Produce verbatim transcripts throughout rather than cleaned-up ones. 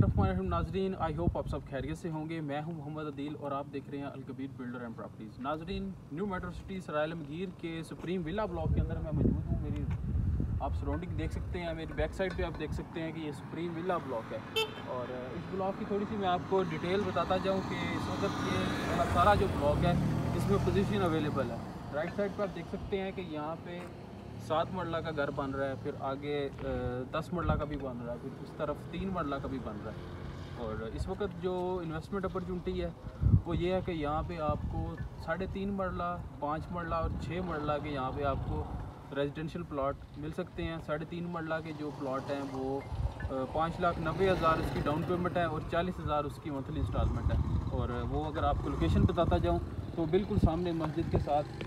बिस्मिल्लाहिर्रहमानिर्रहीम। नाजरीन, I hope आप सब खैरियत से होंगे। मैं हूं मोहम्मद अदील और आप देख रहे हैं Alkabir builder and properties. Nazrin, new metro city Sarai Alamgir के सुप्रीम विला ब्लॉक के अंदर मैं मौजूद हूं। मेरी आप सराउंडिंग देख सकते हैं, मेरी बैक साइड पे आप देख सकते हैं कि ये सुप्रीम विला ब्लॉक है। और इस ब्लॉक की थोड़ी सी मैं आपको डिटेल बताता जाऊँ कि इस वक्त ये सारा जो ब्लॉक है इसमें पोजीशन अवेलेबल है। राइट साइड पर आप देख सकते हैं कि यहाँ पे सात मरला का घर बन रहा है, फिर आगे दस मरला का भी बन रहा है, फिर इस तरफ तीन मरला का भी बन रहा है। और इस वक्त जो इन्वेस्टमेंट अपॉर्चुनिटी है वो ये है कि यहाँ पे आपको साढ़े तीन मरला, पाँच मरला और छः मरला के यहाँ पे आपको रेजिडेंशियल प्लॉट मिल सकते हैं। साढ़े तीन मरला के जो प्लॉट हैं वो पाँच लाख नब्बे हज़ार उसकी डाउन पेमेंट है और चालीस हज़ार उसकी मंथली इंस्टॉलमेंट है। और वो अगर आपको लोकेशन बताता जाऊँ तो बिल्कुल सामने मस्जिद के साथ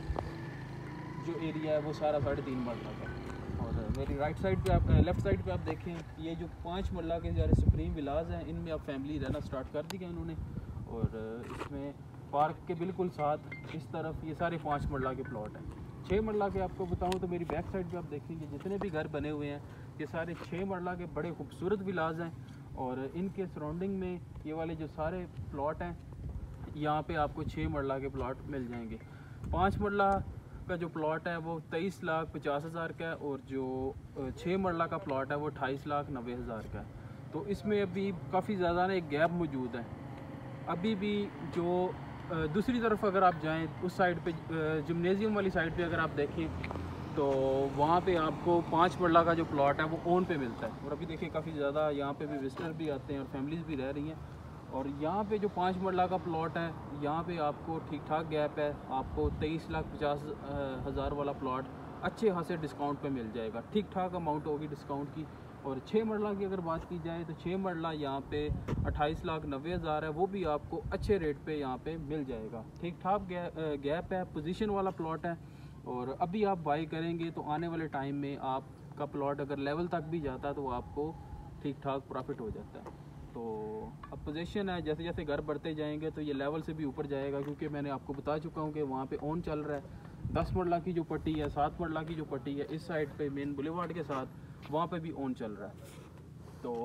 जो एरिया है वो सारा साढ़े तीन मरला का। और मेरी राइट साइड पे आप लेफ़्ट साइड पे आप देखें, ये जो पाँच मरला के सारे सुप्रीम विलाज हैं इनमें अब फैमिली रहना स्टार्ट कर दी है इन्होंने। और इसमें पार्क के बिल्कुल साथ इस तरफ ये सारे पाँच मरला के प्लॉट हैं। छः मरला के आपको बताऊं तो मेरी बैक साइड पे आप देखेंगे जितने भी घर बने हुए हैं ये सारे छः मरला के बड़े खूबसूरत विलाज हैं। और इनके सराउंडिंग में ये वाले जो सारे प्लॉट हैं यहाँ पे आपको छः मरला के प्लॉट मिल जाएंगे। पाँच मरला का जो प्लॉट है वो तेईस लाख पचास हज़ार का है और जो छः मरला का प्लॉट है वो अट्ठाईस लाख नब्बे हज़ार का है। तो इसमें अभी काफ़ी ज़्यादा ना एक गैप मौजूद है। अभी भी जो दूसरी तरफ अगर आप जाएं उस साइड पे जिम्नेजियम वाली साइड पे अगर आप देखें तो वहाँ पे आपको पाँच मरला का जो प्लॉट है वो ओन पे मिलता है। और अभी देखिए काफ़ी ज़्यादा यहाँ पे भी विजिटर भी आते हैं और फैमिलीज़ भी रह रही हैं। और यहाँ पे जो पाँच मरला का प्लॉट है यहाँ पे आपको ठीक ठाक गैप है, आपको तेईस लाख पचास हज़ार वाला प्लॉट अच्छे खासे डिस्काउंट पे मिल जाएगा। ठीक ठाक अमाउंट होगी डिस्काउंट की। और छः मरला की अगर बात की जाए तो छः मरला यहाँ पे अट्ठाईस लाख नब्बे हज़ार है, वो भी आपको अच्छे रेट पे यहाँ पे मिल जाएगा। ठीक ठाक गैप है, पोजीशन वाला प्लॉट है। और अभी आप बाई करेंगे तो आने वाले टाइम में आपका प्लॉट अगर लेवल तक भी जाता है तो आपको ठीक ठाक प्रॉफिट हो जाता है। तो अब पोजीशन है, जैसे जैसे घर बढ़ते जाएंगे तो ये लेवल से भी ऊपर जाएगा, क्योंकि मैंने आपको बता चुका हूँ कि वहाँ पे ऑन चल रहा है। दस मरला की जो पट्टी है, सात मरला की जो पट्टी है इस साइड पे मेन बुलेवार्ड के साथ वहाँ पे भी ऑन चल रहा है। तो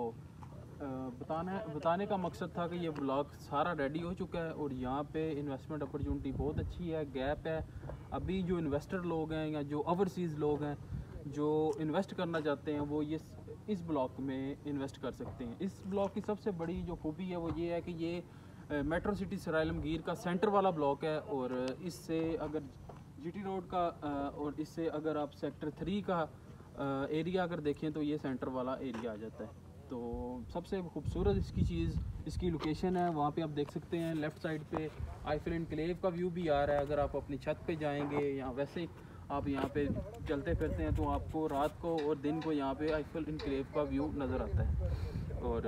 बताना है बताने का मकसद था कि ये ब्लॉक सारा रेडी हो चुका है और यहाँ पे इन्वेस्टमेंट अपॉर्चुनिटी बहुत अच्छी है, गैप है। अभी जो इन्वेस्टर लोग हैं या जो ओवरसीज़ लोग हैं जो इन्वेस्ट करना चाहते हैं वो ये इस ब्लॉक में इन्वेस्ट कर सकते हैं। इस ब्लॉक की सबसे बड़ी जो खूबी है वो ये है कि ये मेट्रो सिटी सराय आलमगीर का सेंटर वाला ब्लॉक है। और इससे अगर जीटी रोड का और इससे अगर आप सेक्टर थ्री का एरिया अगर देखें तो ये सेंटर वाला एरिया आ जाता है। तो सबसे खूबसूरत इसकी चीज़ इसकी लोकेशन है। वहाँ पे आप देख सकते हैं लेफ़्ट साइड पे आईफिल इनक्लेव का व्यू भी आ रहा है। अगर आप अपनी छत पे जाएंगे या वैसे आप यहाँ पे चलते फिरते हैं तो आपको रात को और दिन को यहाँ पे आईफिल इनक्लेव का व्यू नज़र आता है। और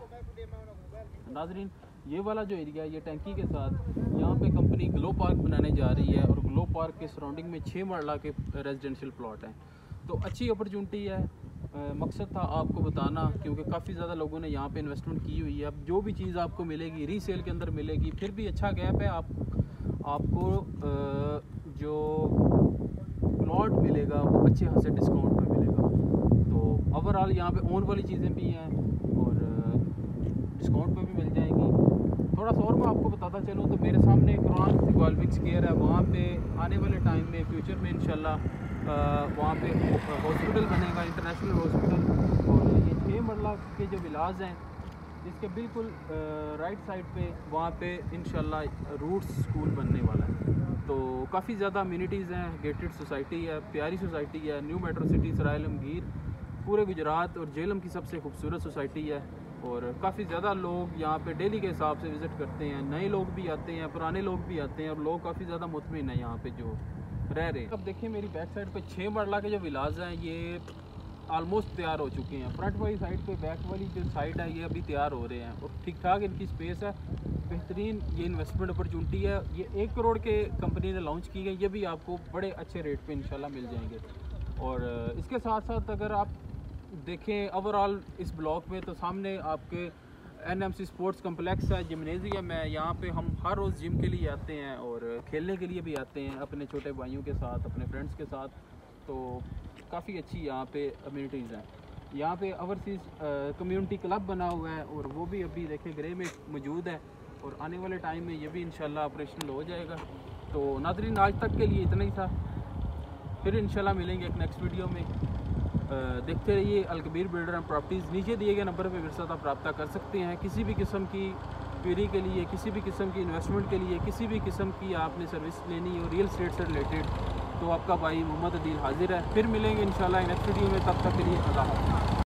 नाजरीन, ये वाला जो एरिया है ये टैंकी के साथ यहाँ पे कंपनी ग्लो पार्क बनाने जा रही है और ग्लो पार्क के सराउंडिंग में छः मरला के रेजिडेंशियल प्लॉट हैं। तो अच्छी अपॉर्चुनिटी है। आ, मकसद था आपको बताना, क्योंकि काफ़ी ज़्यादा लोगों ने यहाँ पे इन्वेस्टमेंट की हुई है। अब जो भी चीज़ आपको मिलेगी रीसेल के अंदर मिलेगी, फिर भी अच्छा गैप है। आप आपको आ, जो प्लॉट मिलेगा वो अच्छे खासे डिस्काउंट पे मिलेगा। तो ओवरऑल यहाँ पे ओन वाली चीज़ें भी हैं और डिस्काउंट पे भी मिल जाएंगी। थोड़ा सा और मैं आपको बताता चलूँ तो मेरे सामने कुरान इक्वालविक्स केयर है। वहाँ पे आने वाले टाइम में फ्यूचर में इंशाल्लाह वहाँ पे हॉस्पिटल बनेगा, इंटरनेशनल हॉस्पिटल। और ये छः मरला के जो विलाज हैं इसके बिल्कुल राइट साइड पे वहाँ पे इंशाल्लाह रूट्स स्कूल बनने वाला है। तो काफ़ी ज़्यादा अम्यूनिटीज़ हैं, गेटेड सोसाइटी है, प्यारी सोसाइटी है। New metro city Sarai Alamgir पूरे गुजरात और झेलम की सबसे खूबसूरत सोसाइटी है। और काफ़ी ज़्यादा लोग यहाँ पे डेली के हिसाब से विज़िट करते हैं। नए लोग भी आते हैं, पुराने लोग भी आते हैं और लोग काफ़ी ज़्यादा मुतमिन हैं यहाँ पे जो रह रहे हैं। अब देखिए मेरी बैक साइड पे छः मरला के जो विलाज हैं ये आलमोस्ट तैयार हो चुके हैं। फ्रंट वाली साइड पे बैक वाली जो साइड है ये अभी तैयार हो रहे हैं और ठीक ठाक इनकी स्पेस है। बेहतरीन ये इन्वेस्टमेंट अपॉर्चुनिटी है। ये एक करोड़ के कंपनी ने लॉन्च की है, ये भी आपको बड़े अच्छे रेट पे इंशाल्लाह मिल जाएंगे। और इसके साथ साथ अगर आप देखें ओवरऑल इस ब्लॉक में तो सामने आपके एनएमसी स्पोर्ट्स कम्प्लेक्स है, जिम्नेजियम है। यहाँ पे हम हर रोज़ जिम के लिए आते हैं और खेलने के लिए भी आते हैं अपने छोटे भाइयों के साथ, अपने फ्रेंड्स के साथ। तो काफ़ी अच्छी यहाँ पे अम्यूनिटीज़ हैं। यहाँ पे ओवरसीज़ कम्युनिटी क्लब बना हुआ है और वो भी अभी देखें ग्रे में मौजूद है और आने वाले टाइम में ये भी इंशाल्लाह ऑपरेशनल हो जाएगा। तो नाज़रीन आज तक के लिए इतना ही था, फिर इंशाल्लाह मिलेंगे एक नेक्स्ट वीडियो में। आ, देखते रहिए अलकबीर बिल्डर एंड प्रॉपर्टीज़। नीचे दिए गए नंबर पर मेरे साथ आप रब्ता कर सकते हैं किसी भी किस्म की क्वेरी के लिए, किसी भी किस्म की इन्वेस्टमेंट के लिए, किसी भी किस्म की आपने सर्विस लेनी हो रियल एस्टेट से रिलेटेड, तो आपका भाई मोहम्मद अदील हाजिर है। फिर मिलेंगे इंशाल्लाह नेक्स्ट वीडियो में, तब तक के लिए अल्लाह हाफ़िज़।